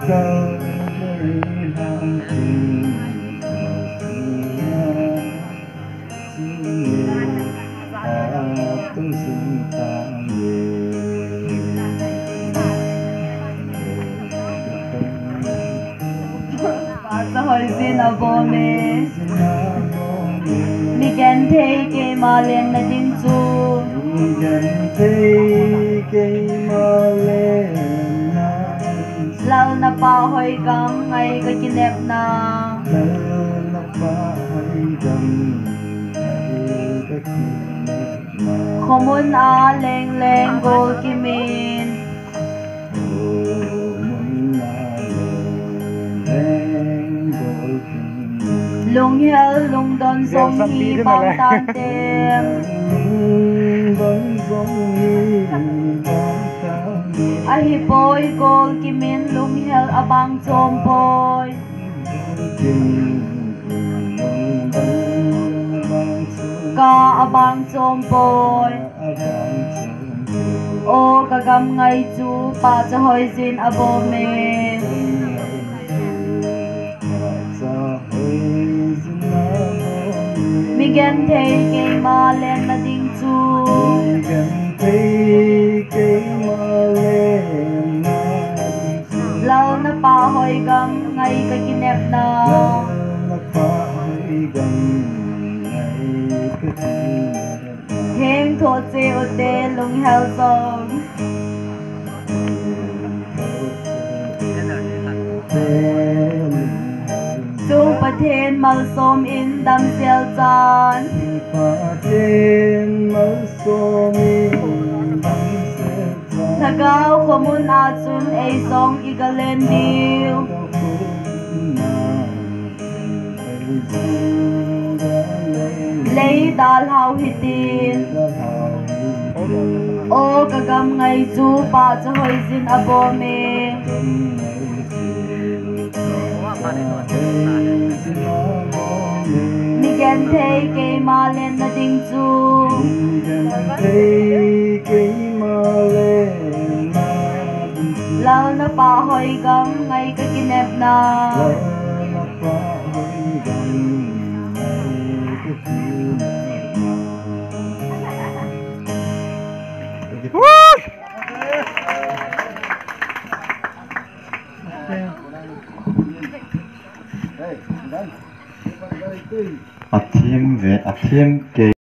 Hồi xin ở bố mẹ mi khen thấy cái mà lên là đình chu lâu na pa hồi cam ngày cái kinh đẹp na không muốn lên lên gol kimin lung heo lung don sông hi bang tan tem a hi boy gol kimin lung heo abang chom boy ka abang chom boy o kagam ngai chu pa cha hoi zin abo me mi gen thấy cái mà lên là đình chu lâu na pa hoi gam ngày cái kinh đẹp na heng thốt chế ô tê lung heo song chungประเทศมาสมอินดำเซียวจานถ้าก้าวขมุนอาจุนไอซองอีกเลนดิวเลยดาลฮาวฮิตินโอกะกำไงจูปาจะหอยซินอโบเมmi gen thấy cái mà lên là đình chu lâu na pa hoi gam ngày cái kinh đẹp na a thiam ve a thiam ke